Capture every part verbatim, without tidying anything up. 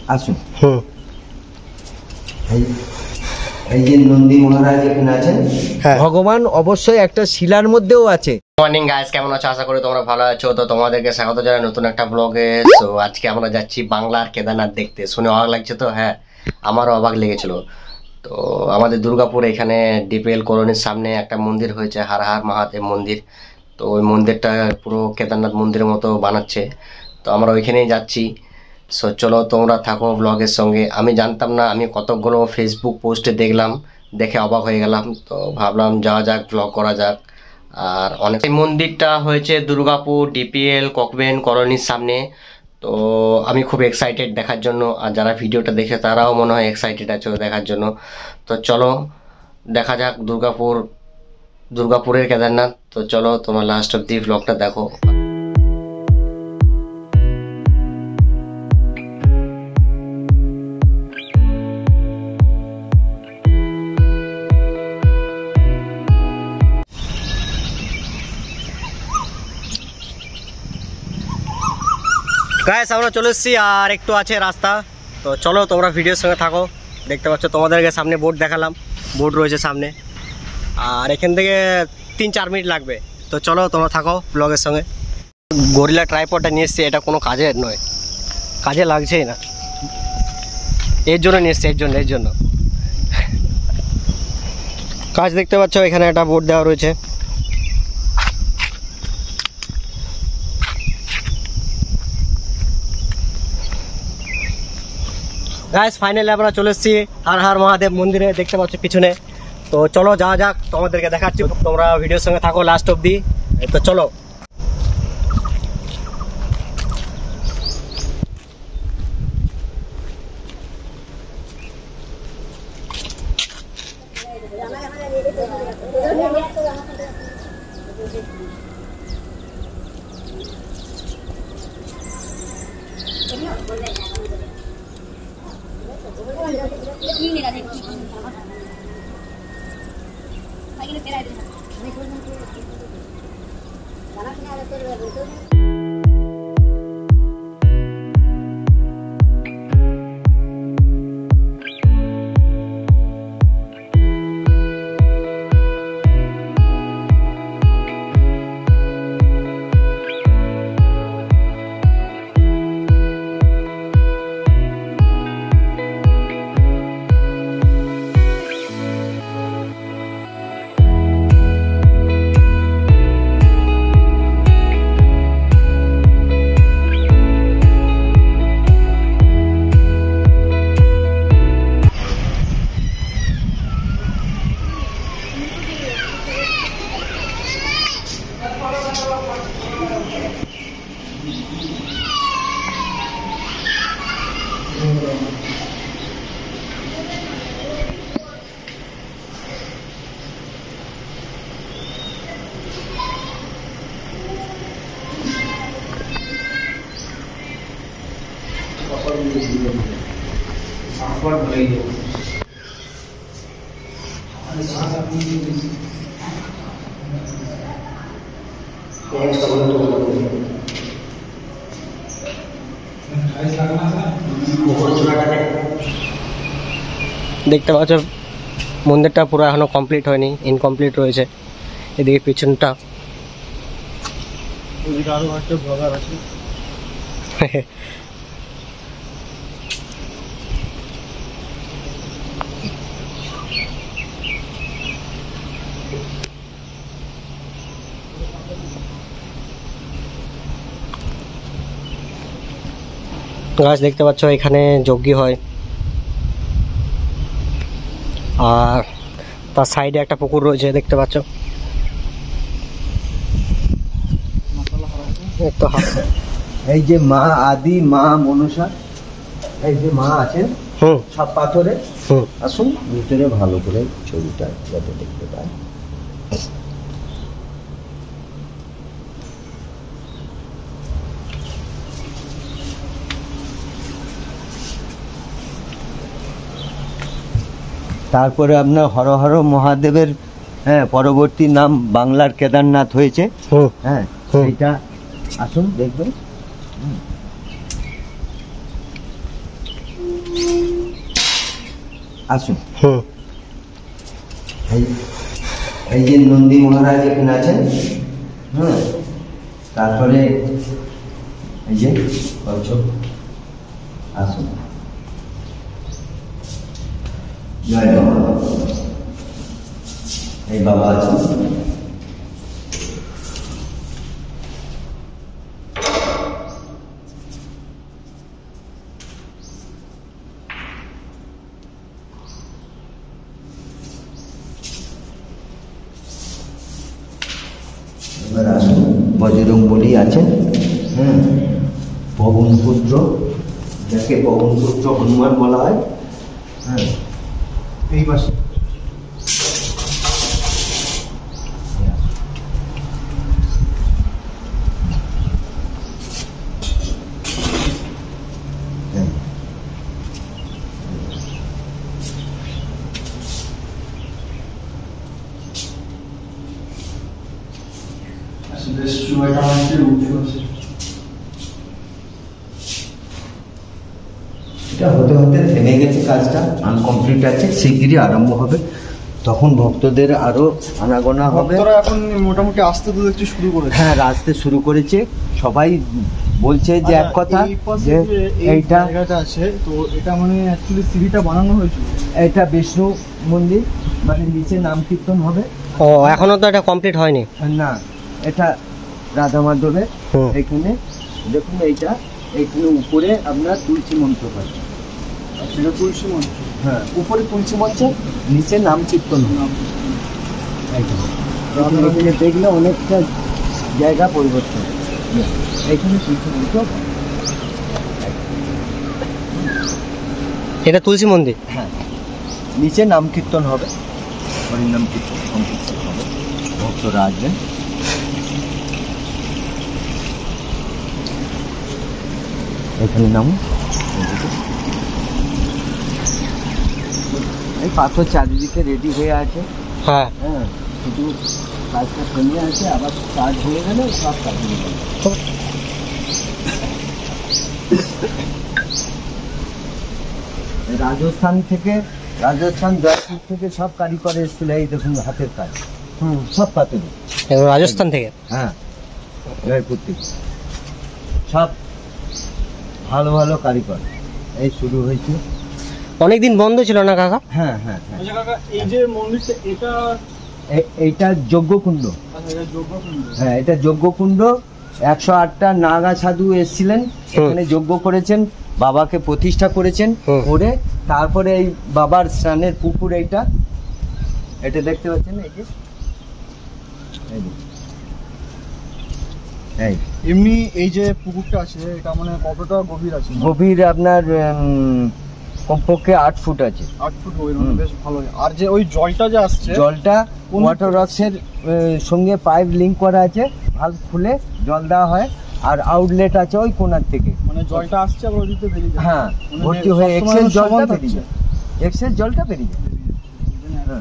আসুন। হুম, এই যে নন্দী মহারাজ এখানে আছেন। হ্যাঁ, ভগবান অবশ্যই একটা শিলার মধ্যেও আছে। মর্নিং গাইস, কেমন আছো? আশা করি তোমরা ভালো আছো। তো তোমাদেরকে স্বাগত জানাই নতুন একটা ব্লগে। তো আজকে আমরা যাচ্ছি বাংলার কেদারনাথ দেখতে। শুনে অবাক লাগছে তো? হ্যাঁ, আমারও অবাক লেগেছিল। তো আমাদের দুর্গাপুর এখানে ডিপিএল কলোনির সামনে একটা মন্দির হয়েছে, হার হার মহাদেব মন্দির। তো ওই মন্দিরটা পুরো কেদারনাথ মন্দিরের মতো বানাচ্ছে। তো আমরা ওইখানেই যাচ্ছি। সো চলো তোমরা থাকো ব্লগের সঙ্গে। আমি জানতাম না, আমি কতগুলো ফেসবুক পোস্টে দেখলাম, দেখে অবাক হয়ে গেলাম। তো ভাবলাম যাওয়া যাক, ব্লগ করা যাক। আর অনেক এই মন্দিরটা হয়েছে দুর্গাপুর ডিপিএল ককবেন কলোনির সামনে। তো আমি খুব এক্সাইটেড দেখার জন্য, আর যারা ভিডিওটা দেখে তারাও মনে হয় এক্সাইটেড আছে দেখার জন্য। তো চলো দেখা যাক দুর্গাপুর দুর্গাপুরের কেদারনাথ। তো চলো তোমার লাস্ট অব্দি ব্লগটা দেখো। গাইস, আমরা চলে এসেছি আর একটু আছে রাস্তা। তো চলো তোমরা ভিডিওর সঙ্গে থাকো। দেখতে পাচ্ছ তোমাদেরকে সামনে বোট দেখালাম, বোট রয়েছে সামনে। আর এখান থেকে তিন চার মিনিট লাগবে। তো চলো তোমরা থাকো ব্লগের সঙ্গে। গরিলা ট্রাইপডটা নিয়ে এসছি, এটা কোনো কাজের নয়, কাজে লাগছেই না। এর জন্য নিয়ে এসছি, এর জন্য এর জন্য কাজ। দেখতে পাচ্ছ এখানে একটা বোট দেওয়া রয়েছে। গাইস, ফাইনালি আমরা চলে এসেছি হার হার মহাদেব মন্দিরে, দেখতে পাচ্ছ পিছনে। তো চলো যাওয়া যাক, তোমাদেরকে দেখাচ্ছি। তোমরা ভিডিওর সঙ্গে থাকো লাস্ট অব্দি। তো চলো। দেখতে পাচ্ছ মন্দিরটা পুরো এখনো কমপ্লিট হয়নি, ইনকমপ্লিট রয়েছে। এদিকে পিছনটা গাছ দেখতে পাচ্ছ এখানে যজ্ঞ হয়। আর তার সাইডে একটা পুকুর রয়েছে, দেখতে পাচ্ছ। এই যে মা আদি মা মনসা, এই যে মা আছেন সব পাথরে। আসুন ভিতরে ভালো করে ছবিটা যাতে দেখতে পায়। তারপরে আপনার হর হর মহাদেবের হ্যাঁ পরবর্তী নাম বাংলার কেদারনাথ হয়েছে। হ্যাঁ সেইটা আসুন দেখবেন। আসুন। হুম। এই যে নন্দী মহারাজ এখানে আছেন। হ্যাঁ, তারপরে এই যে কচ্ছপ। আসুন। জয় বাবা। এই বাবা আছেন। এবার আসুন, বজরং বলি আছেন। হ্যাঁ, পবন পুত্র, যাকে পবন পুত্র হনুমান বলা হয়। হ্যাঁ, এই পাশে এটা হতে হতে থেমে গেছে, কাজটা আনকমপ্লিট আছে, শিগগিরই আরম্ভ হবে। তখন ভক্তদের আরো আনাগোনা হবে। ভক্তরা এখন মোটামুটি আসতে তো দেখছি শুরু করেছে। হ্যাঁ, আসতে শুরু করেছে। সবাই বলছে যে এক কথা, এই পাশে যে যে এই এইটা জায়গাটা আছে, তো এটা মানে অ্যাকচুয়ালি সিঁড়িটা বানানো হয়েছিল। এটা বিষ্ণু মন্দির, মানে নিচে নাম কীর্তন হবে। ও, এখনো তো এটা কমপ্লিট হয়নি। না, এটা রাধা মাধবের। হুম। এখানে দেখুন, এইটা এখানে উপরে আপনার তুলসী মন্ত্র হয়। সেটা তুলসী মন্ত্র। হ্যাঁ, উপরে তুলসী মন্ত্র, নিচে নাম কীর্তন হয়। একদম। এখানে দেখলে অনেকটা জায়গা পরিবর্তন। এখানে তুলসী মন্ত্র। এটা তুলসী মন্দির। হ্যাঁ, নিচে নাম কীর্তন হবে, হরিনাম কীর্তন সংকীর্তন হবে, ভক্তরা আসবেন। এখানে নাম, এই পাথর চারিদিকে রেডি হয়ে আছে। হ্যাঁ। হ্যাঁ, শুধু কাজটা থেমে আছে, আবার কাজ হয়ে গেলে সব কাজ হয়ে গেল। রাজস্থান থেকে, রাজস্থান জয়পুর থেকে সব কারিগর এসেছিল। এই দেখুন হাতের কাজ। হুম, সব পাথরে। এগুলো রাজস্থান থেকে? হ্যাঁ, জয়পুর থেকে সব ভালো ভালো কারিগর। এই শুরু হয়েছে। অনেকদিন বন্ধ ছিল না কাকা? হ্যাঁ হ্যাঁ হ্যাঁ। আচ্ছা কাকা, এই যে মন্দিরটা, এটা এ- এইটা যজ্ঞকুণ্ড। আচ্ছা, এটা যজ্ঞকুণ্ড। হ্যাঁ, এটা যজ্ঞকুণ্ড। একশো আটটা নাগা সাধু এসেছিলেন, এখানে যজ্ঞ করেছেন, বাবাকে প্রতিষ্ঠা করেছেন। হুম। করে তারপরে এই বাবার স্নানের পুকুর, এইটা এটা দেখতে পাচ্ছেন। এই যে এই যে। এই এমনি এই যে পুকুরটা আছে, এটা মানে কতটা গভীর আছে? গভীর আপনার উম, কমপক্ষে আট ফুট আছে। আট ফুট গভীর, হুম। মানে বেশ ভালো। আর যে ওই জলটা যে আসছে, জলটা কোন- ওয়াটার রক্সের সঙ্গে পাইপ লিঙ্ক করা আছে, ভালভ খুলে জল দেওয়া হয়। আর আউটলেট আছে ওই কোনার থেকে। মানে জলটা আসছে আবার ওদিকে বেরিয়ে যায়। হ্যাঁ, মানে ভর্তি হয়ে সবসময় এক্সেস জলটা সমান বেরিয়ে থাকছে। যায়। এক্সেস জলটা বেরিয়ে যায়। হ্যাঁ।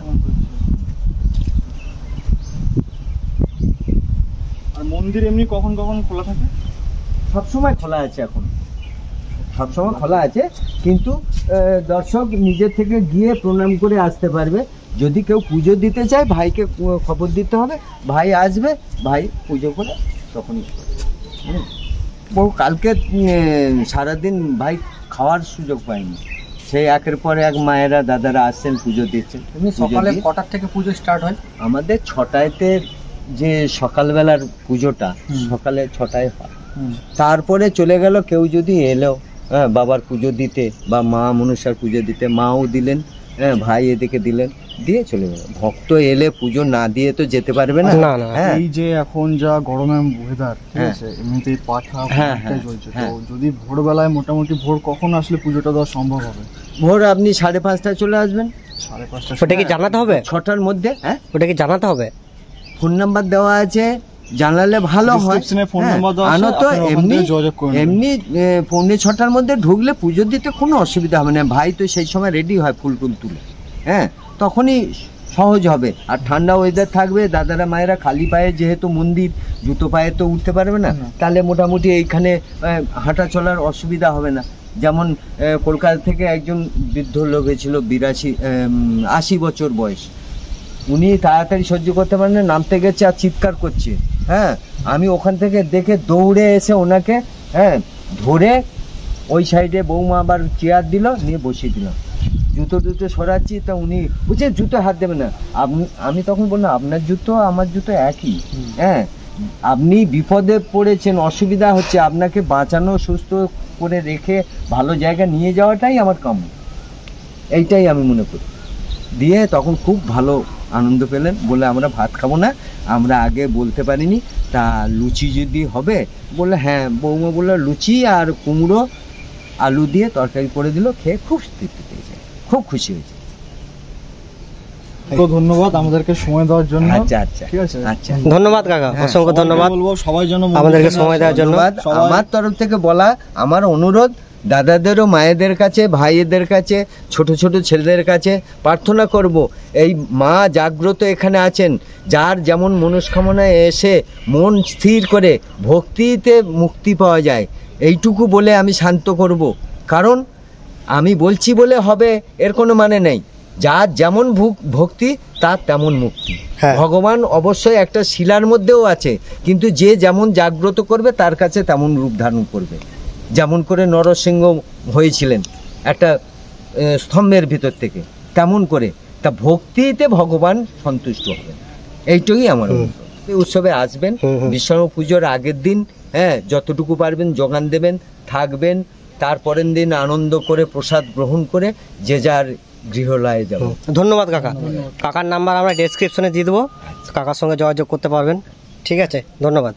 আর মন্দির এমনি কখন কখন খোলা থাকে? সবসময় খোলা আছে এখন, সবসময় খোলা আছে। কিন্তু আহ, দর্শক নিজের থেকে গিয়ে প্রণাম করে আসতে পারবে। যদি কেউ পুজো দিতে চায়, ভাইকে ক- খবর দিতে হবে, ভাই আসবে, ভাই পুজো করে তখনই হুম। বহু কালকে উম, সারাদিন ভাই খাওয়ার সুযোগ পায়নি। সেই একের পর এক মায়েরা দাদারা আসছেন, পুজো দিচ্ছেন। এমনি পুজো সকালে দিয়ে- কটার থেকে পুজো স্টার্ট হয়? আমাদের ছটায়তে যে সকালবেলার পুজোটা, হুম। সকালে ছটায় হয়। তারপরে চলে গেল কেউ যদি এলো, হ্যাঁ, বাবার পুজো দিতে বা মা মনসার পুজো দিতে, মাও দিলেন, হ্যাঁ, ভাই এদিকে দিলেন, দিয়ে চলে গেল। ভক্ত এলে পুজো না দিয়ে তো যেতে পারবে না। না, না। হ্যাঁ, এই যে এখন যা গরমের ওয়েদার, ঠিক হ্যাঁ। আছে, এমনিতেই পাঠা হ্যাঁ, অনেকটাই হ্যাঁ, চলছে। তো হ্যাঁ। যদি ভোরবেলায়, মোটামুটি ভোর কখন আসলে পুজোটা দেওয়া সম্ভব হবে? ভোর আপনি সাড়ে পাঁচটায় চলে আসবেন। সাড়ে পাঁচটা। ওটা কি জানাতে হবে? ছটার মধ্যে। হ্যাঁ, ওটা কি জানাতে হবে? ফোন নাম্বার দেওয়া আছে, জানালে ভালো হয়। Description এ phone হ্যাঁ, number দেওয়া আছে, আনো তো। আপনারা ওখান এমনি থেকে যোগাযোগ করে নেবেন। এমনি এ, পৌনে ছটার মধ্যে ঢুকলে পুজো দিতে কোনো অসুবিধা হবে না। ভাই তো সেই সময় রেডি হয় ফুল টুল তুলে। হ্যাঁ, তখনই সহজ হবে। আর ঠান্ডা ওয়েদার থাকবে, দাদারা মায়েরা খালি পায়ে, যেহেতু মন্দির, জুতো পায়ে তো উঠতে পারবে না, না। তাহলে মোটামুটি এইখানে আহ, হাঁটা চলার অসুবিধা হবে না। যেমন আহ, কলকাতা থেকে একজন বৃদ্ধ লোক হয়েছিল বিরাশি আশি বছর বয়স, উনি তাড়াতাড়ি সহ্য করতে পারেন না, নামতে গেছে আর চিৎকার করছে। হ্যাঁ, আমি ওখান থেকে দেখে দৌড়ে এসে ওনাকে হ্যাঁ ধরে ওই সাইডে বৌমা আবার চেয়ার দিল, নিয়ে বসিয়ে দিলাম, জুতো জুতো সরাচ্ছি, তা উনি বুঝছে জুতো হাত দেবে না। আপনি আমি তখন বললাম আপনার জুতো আমার জুতো একই, হ্যাঁ আপনি বিপদে পড়েছেন, অসুবিধা হচ্ছে, আপনাকে বাঁচানো সুস্থ করে রেখে ভালো জায়গা নিয়ে যাওয়াটাই আমার কাম্য, এইটাই আমি মনে করি। দিয়ে তখন খুব ভালো আনন্দ পেলেন, বলে আমরা ভাত খাবো না, আমরা আগে বলতে পারিনি, তা লুচি যদি হবে, বললে হ্যাঁ, বৌমা বললো লুচি আর কুমড়ো আলু দিয়ে তরকারি করে দিল, খেয়ে খুব তৃপ্তি পেয়েছে, খুব খুশি হয়েছে। তো ধন্যবাদ আমাদেরকে সময় দেওয়ার জন্য। আচ্ছা আচ্ছা ঠিক আছে, আচ্ছা, ধন্যবাদ কাকা, হ্যাঁ, অসংখ্য সবাইকে ধন্যবাদ বলবো সবাই যেন আমাদেরকে সময় দেওয়ার জন্য। ধন্যবাদ। সবাই- আমার তরফ থেকে বলা, আমার অনুরোধ দাদাদেরও মায়েদের কাছে, ভাইয়েদের কাছে, ছোট ছোট ছেলেদের কাছে প্রার্থনা করব, এই মা জাগ্রত এখানে আছেন, যার যেমন মনস্কামনায় এসে মন স্থির করে ভক্তিতে মুক্তি পাওয়া যায়, এইটুকু বলে আমি শান্ত করব। কারণ আমি বলছি বলে হবে এর কোনো মানে নেই, যার যেমন ভুক- ভক্তি তার তেমন মুক্তি। হ্যাঁ। ভগবান অবশ্যই একটা শিলার মধ্যেও আছে, কিন্তু যে যেমন জাগ্রত করবে তার কাছে তেমন রূপ ধারণ করবে। যেমন করে নরসিংহ হয়েছিলেন একটা আহ, স্তম্ভের ভিতর থেকে, তেমন করে তা ভক্তিতে ভগবান সন্তুষ্ট হবেন, এইটাই আমার অনুরোধ। এই উৎসবে আসবেন, হুম, হুম। বিশ্বকর্মা পুজোর আগের দিন হ্যাঁ যতটুকু পারবেন যোগান দেবেন, থাকবেন, তারপরের দিন আনন্দ করে প্রসাদ গ্রহণ করে যে যার গৃহলয়ে যাব। ধন্যবাদ কাকা। কাকার নাম্বার আমরা ডেসক্রিপশনে দিয়ে দেবো, কাকার সঙ্গে যোগাযোগ করতে পারবেন। ঠিক আছে, ধন্যবাদ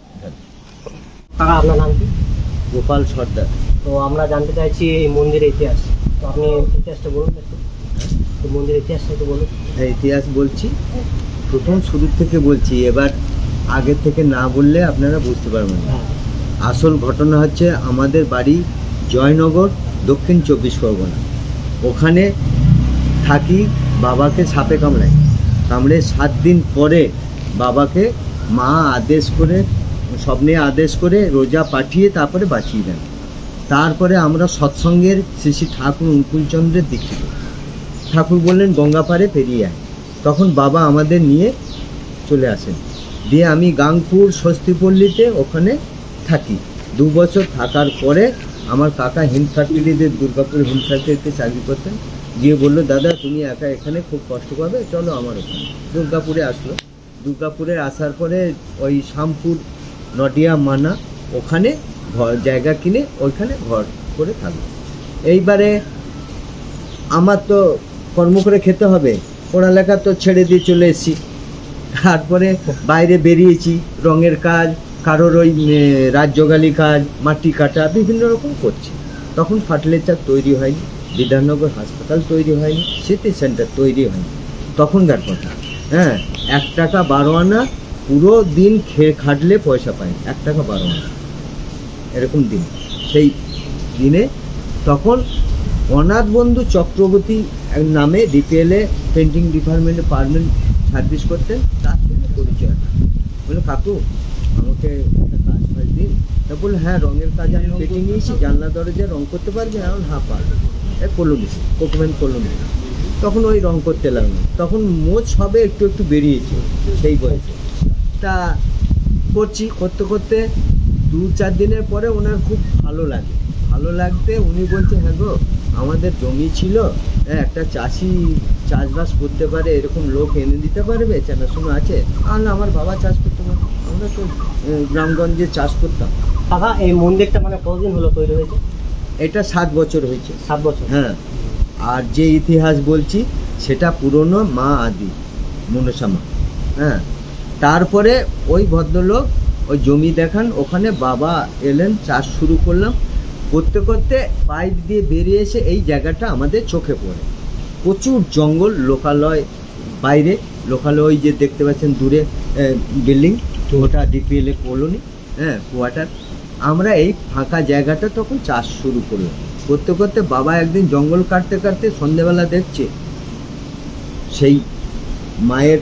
কাকা। আপনার নাম কি? গোপাল সর্দার। তো আমরা জানতে চাইছি এই মন্দিরের ইতিহাস, তো আপনি ইতিহাসটা বলুন একটু, তো মন্দিরের ইতিহাসটা একটু বলুন। হ্যাঁ, ইতিহাস বলছি, প্রথম শুরু থেকে বলছি, এবার আগে থেকে না বললে আপনারা বুঝতে পারবেন না। হ্যাঁ, আসল ঘটনা হচ্ছে আমাদের বাড়ি জয়নগর, দক্ষিণ চব্বিশ পরগনা। ওখানে থাকি, বাবাকে সাপে কামড়ায়, কামড়ে সাত দিন পরে বাবাকে মা আদেশ করে, স্বপ্নে আদেশ করে রোজা পাঠিয়ে তারপরে বাঁচিয়ে দেন। তারপরে আমরা সৎসঙ্গের শ্রী শ্রী ঠাকুর অনুকূলচন্দ্রের দীক্ষিত। ঠাকুর বললেন গঙ্গা পাড়ে পেরিয়ে আয়, তখন বাবা আমাদের নিয়ে চলে আসেন। দিয়ে আমি গাংপুর স্বস্তিপল্লীতে ওখানে থাকি। দু বছর থাকার পরে আমার কাকা হিন্দ ফ্যাক্টরিতে, দুর্গাপুর হিন্দ ফ্যাক্টরিতে চাকরি করতেন, গিয়ে বললো দাদা তুমি একা এখানে খুব কষ্ট পাবে, চলো আমার ওখানে। দুর্গাপুরে আসলো, দুর্গাপুরে আসার পরে ওই শামপুর নডিয়া মানা ওখানে ঘর জায়গা কিনে ওইখানে ঘর করে থাকলো। এইবারে আমার তো কর্ম করে খেতে হবে, পড়ালেখা তো ছেড়ে দিয়ে চলে এসেছি। তারপরে বাইরে বেরিয়েছি, রঙের কাজ, কারোর ওই রাজ্যগালি কাজ, মাটি কাটা, বিভিন্ন রকম করছি। তখন ফার্টিলাইজার তৈরি হয়নি, বিধাননগর হাসপাতাল তৈরি হয়নি, সিটি সেন্টার তৈরি হয়নি, তখনকার কথা। হ্যাঁ, এক টাকা বারো আনা পুরো দিন খেয়ে খাটলে পয়সা পায়, এক টাকা বারো আনা এরকম দিন। সেই দিনে তখন অনাথ বন্ধু চক্রবর্তী নামে ডিপিএলে পেন্টিং ডিপার্টমেন্টে পারমানেন্ট সার্ভিস করতেন, তার সঙ্গে পরিচয়। বললো কাকু আমাকে একটা কাজ ফাজ দিন। তা বললো হ্যাঁ, রঙের কাজ আমি পেটিং নিয়েছি, জানলা দরজা রং করতে পারবে? এখন হ্যাঁ পারবে। এ কলমি, কোকমেন কলমি। তখন ওই রং করতে লাগলো, তখন মোচ হবে একটু একটু বেরিয়েছে সেই বয়সে। তা করছি, করতে করতে দু চার দিনের পরে ওনার খুব ভালো লাগে, ভালো লাগতে উনি বলছে হ্যাঁ গো আমাদের জমি ছিল, হ্যাঁ একটা চাষি চাষবাস করতে পারে এরকম লোক এনে দিতে পারবে, চেনাশোনা আছে? আর না, আমার বাবা চাষ করতে পারে, আমরা তো গ্রামগঞ্জে চাষ করতাম। কাকা এই মন্দিরটা মানে কতদিন হলো তৈরি হয়েছে? এটা সাত বছর হয়েছে। সাত বছর? হ্যাঁ। আর যে ইতিহাস বলছি সেটা পুরনো মা আদি মনসা মা। হ্যাঁ, তারপরে ওই ভদ্রলোক ওই জমি দেখান, ওখানে বাবা এলেন, চাষ শুরু করলাম, করতে করতে পাইপ দিয়ে বেরিয়ে এসে এই জায়গাটা আমাদের চোখে পড়ে। প্রচুর জঙ্গল, লোকালয় বাইরে, লোকালয় ওই যে দেখতে পাচ্ছেন দূরে বিল্ডিং, ওটা ডিপিএল কলোনি, হ্যাঁ কোয়ার্টার। আমরা এই ফাঁকা জায়গাটা তখন চাষ শুরু করলাম, করতে করতে বাবা একদিন জঙ্গল কাটতে কাটতে সন্ধ্যেবেলা দেখছে সেই মায়ের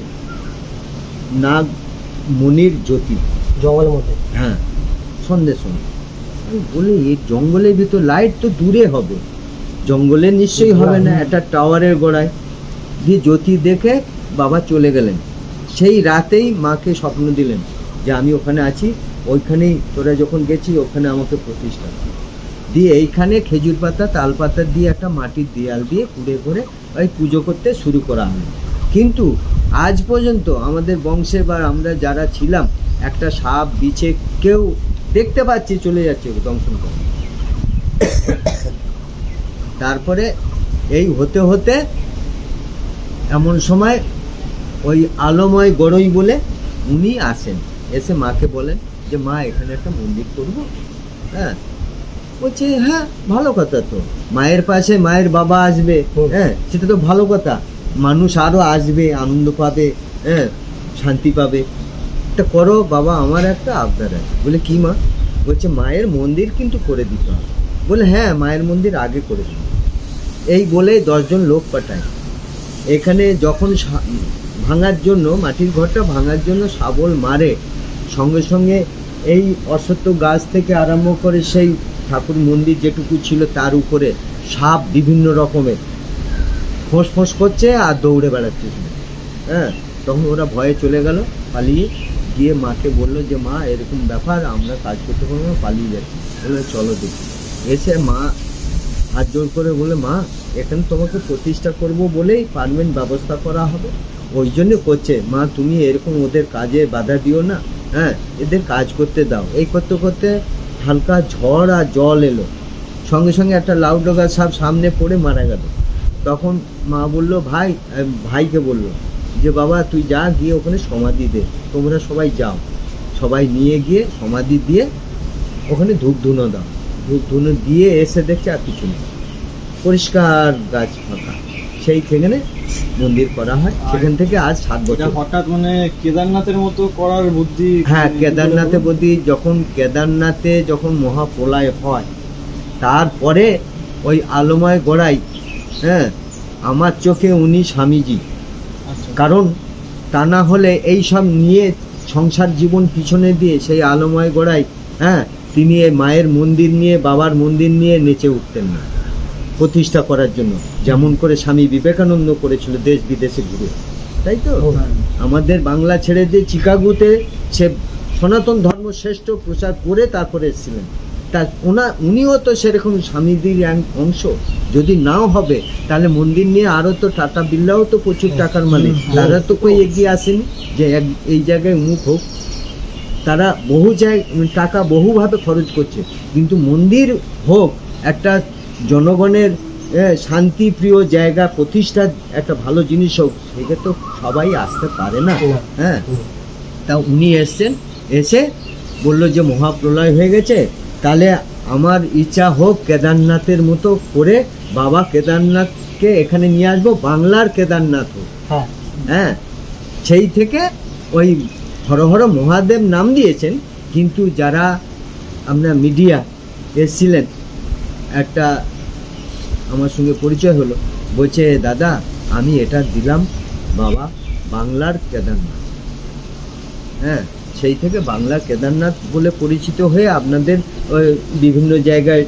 নাগ মনির জ্যোতি জঙ্গলের মধ্যে। হ্যাঁ, সন্ধ্যে সন্ধ্যে আমি বলি এই জঙ্গলের ভিতর লাইট তো দূরে হবে, জঙ্গলে নিশ্চয়ই হবে না, একটা টাওয়ারের গোড়ায় দিয়ে জ্যোতি দেখে বাবা চলে গেলেন। সেই রাতেই মাকে স্বপ্ন দিলেন যে আমি ওখানে আছি, ওইখানেই তোরা যখন গেছি ওখানে আমাকে প্রতিষ্ঠা কর। দিয়ে এইখানে খেজুর পাতা তাল পাতা দিয়ে একটা মাটির দেয়াল দিয়ে কুড়ে করে ওই পুজো করতে শুরু করা হলো। কিন্তু আজ পর্যন্ত আমাদের বংশে বা আমরা যারা ছিলাম একটা সাপ বিছে কেউ দেখতে পাচ্ছি চলে যাচ্ছে দংশন করে। তারপরে এই হতে হতে এমন সময় ওই আলোময় গড়ই বলে উনি আসেন, এসে মাকে বলেন যে মা এখানে একটা মন্দির করবো। হ্যাঁ, বলছে হ্যাঁ ভালো কথা তো, মায়ের পাশে মায়ের বাবা আসবে, হ্যাঁ সেটা তো ভালো কথা, মানুষ আরো আসবে, আনন্দ পাবে, হ্যাঁ শান্তি পাবে, এটা করো বাবা, আমার একটা আবদার আছে। বলে কি মা? বলছে মায়ের মন্দির কিন্তু করে দিতে হবে। বলে হ্যাঁ মায়ের মন্দির আগে করে দিতে। এই বলে দশজন লোক পাঠায়। এখানে যখন ভাঙার জন্য, মাটির ঘরটা ভাঙার জন্য শাবল মারে, সঙ্গে সঙ্গে এই অশ্বত্থ গাছ থেকে আরম্ভ করে সেই ঠাকুর মন্দির যেটুকু ছিল তার উপরে সাপ বিভিন্ন রকমের ফোঁস ফোঁস করছে আর দৌড়ে বেড়াচ্ছে। হ্যাঁ, তখন ওরা ভয়ে চলে গেল, পালিয়ে গিয়ে মাকে বললো যে মা এরকম ব্যাপার, আমরা কাজ করতে পারবো না, পালিয়ে যাচ্ছি। বলে চলো দেখি। এসে মা হাত জোর করে বলে মা এখানে তোমাকে প্রতিষ্ঠা করব বলেই পারমেন্ট ব্যবস্থা করা হবে, ওই জন্য করছে মা, তুমি এরকম ওদের কাজে বাধা দিও না, হ্যাঁ এদের কাজ করতে দাও। এই করতে করতে হালকা ঝড় আর জল এলো, সঙ্গে সঙ্গে একটা লাউডগা সাপ সামনে পড়ে মারা গেল। তখন মা বলল ভাই ভাইকে বলল যে বাবা তুই যা গিয়ে ওখানে সমাধি দে, তোমরা সবাই যাও। সবাই নিয়ে গিয়ে সমাধি দিয়ে ওখানে ধূপ ধুনো দাও। ধূপ ধুনো দিয়ে এসে দেখছে আর কিছু নেই, পরিষ্কার গাছ ফাঁকা। সেই সেখানে মন্দির করা হয়। সেখান থেকে আজ সাত বছর। হঠাৎ মানে কেদারনাথের মতো করার বুদ্ধি। হ্যাঁ, কেদারনাথে বুদ্ধি, যখন কেদারনাথে যখন মহাপ্রলয় হয় তারপরে ওই আলোময় গোড়াই, হ্যাঁ আমার চোখে উনি স্বামীজি। কারণ তা না হলে এই সব নিয়ে সংসার জীবন পিছনে দিয়ে সেই আলোময় গোড়াই, হ্যাঁ তিনি এই মায়ের মন্দির নিয়ে, বাবার মন্দির নিয়ে নেচে উঠতেন না প্রতিষ্ঠা করার জন্য, যেমন করে স্বামী বিবেকানন্দ করেছিল দেশ বিদেশে ঘুরে, তাই তো? আমাদের বাংলা ছেড়ে দিয়ে চিকাগোতে সে সনাতন ধর্ম শ্রেষ্ঠ প্রচার করে তারপরে এসেছিলেন। তা ওনা উনিও তো সেরকম স্বামীজির অংশ। যদি নাও হবে তাহলে মন্দির নিয়ে আরও তো টাটা বিড়লাও তো প্রচুর টাকার মালিক, তারা তো কই এগিয়ে আসেনি যে এই জায়গায় মুখ হোক। তারা বহু জায়গায় টাকা বহুভাবে খরচ করছে, কিন্তু মন্দির হোক একটা জনগণের শান্তিপ্রিয় জায়গা, প্রতিষ্ঠার একটা ভালো জিনিস হোক, সেটা তো সবাই আসতে পারে না। হ্যাঁ, তা উনি এসছেন, এসে বললো যে মহাপ্রলয় হয়ে গেছে, তাহলে আমার ইচ্ছা হোক কেদারনাথের মতো করে বাবা কেদারনাথকে এখানে নিয়ে আসবো, বাংলার কেদারনাথ হোক। হ্যাঁ, সেই থেকে ওই হর হর মহাদেব নাম দিয়েছেন। কিন্তু যারা আমরা মিডিয়া এসছিলেন, একটা আমার সঙ্গে পরিচয় হলো, বলছে দাদা আমি এটা দিলাম বাবা বাংলার কেদারনাথ। হ্যাঁ, সেই থেকে বাংলার কেদারনাথ বলে পরিচিত হয়ে আপনাদের বিভিন্ন জায়গায়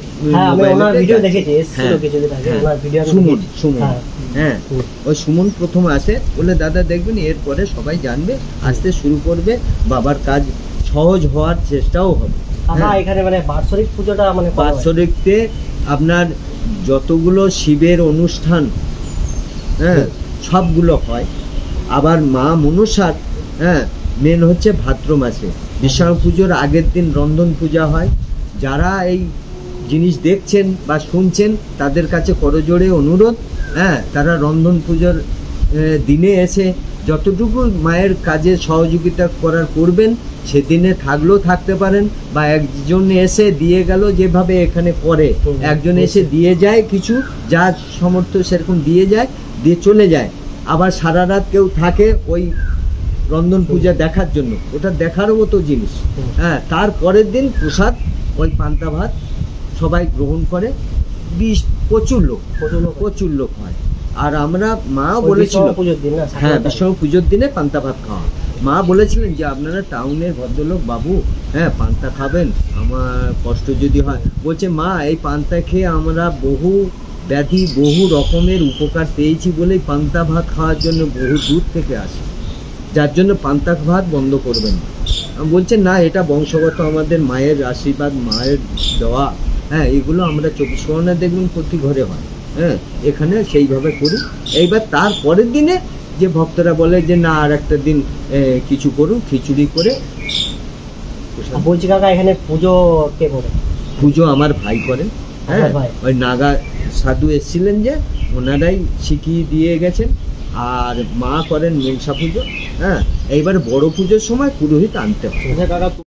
সুমন সুমন হ্যাঁ ওই সুমন প্রথম আসে, বলে দাদা দেখবেন এরপরে সবাই জানবে, আসতে শুরু করবে, বাবার কাজ সহজ হওয়ার চেষ্টাও হবে। এখানে মানে বাৎসরিক পুজোটা মানে বাৎসরিকতে আপনার যতগুলো শিবের অনুষ্ঠান, হ্যাঁ সবগুলো হয়। আবার মা মনসার হ্যাঁ মেন হচ্ছে ভাদ্র মাসে বিশ্বকর্মা পুজোর আগের দিন রন্ধন পূজা হয়। যারা এই জিনিস দেখছেন বা শুনছেন তাদের কাছে করজোড়ে অনুরোধ, হ্যাঁ তারা রন্ধন পুজোর দিনে এসে যতটুকু মায়ের কাজে সহযোগিতা করার করবেন, সেদিনে থাকলেও থাকতে পারেন, বা একজন এসে দিয়ে গেল, যেভাবে এখানে করে একজন এসে দিয়ে যায় কিছু, যার সামর্থ্য সেরকম দিয়ে যায়, দিয়ে চলে যায়। আবার সারা রাত কেউ থাকে ওই রন্ধন পূজা দেখার জন্য, ওটা দেখারও মতো জিনিস। হ্যাঁ, তার পরের দিন প্রসাদ ওই পান্তা ভাত সবাই গ্রহণ করে, বিশ প্রচুর লোক প্রচুর লোক হয়। আর আমরা মা বলেছিল হ্যাঁ বিশ্বকর্মা পুজোর দিনে পান্তা ভাত খাওয়া। মা বলেছিলেন যে আপনারা টাউনের ভদ্রলোক বাবু, হ্যাঁ পান্তা খাবেন, আমার কষ্ট যদি হয়, বলছে মা এই পান্তা খেয়ে আমরা বহু ব্যাধি বহু রকমের উপকার পেয়েছি বলেই পান্তা ভাত খাওয়ার জন্য বহু দূর থেকে আসে, যার জন্য পান্তা ভাত বন্ধ করবেন না। বলছে না, এটা বংশগত আমাদের মায়ের আশীর্বাদ, মায়ের দেওয়া, হ্যাঁ এগুলো আমরা চব্বিশ পরগনা দেখবেন প্রতি ঘরে হয়, হ্যাঁ এখানে সেইভাবে করি। এইবার তার পরের দিনে যে ভক্তরা বলে যে না আর একটা দিন কিছু করুন, খিচুড়ি করে। আর বলছি কাকা এখানে পুজো কে করে? পুজো আমার ভাই করেন, হ্যাঁ আপনার ভাই? ওই নাগা সাধু এসেছিলেন যে ওনারাই শিখিয়ে দিয়ে গেছেন। আর মা করেন মনসা পুজো, হ্যাঁ এইবার বড় পুজোর সময় পুরোহিত আনতে হয়। কাকা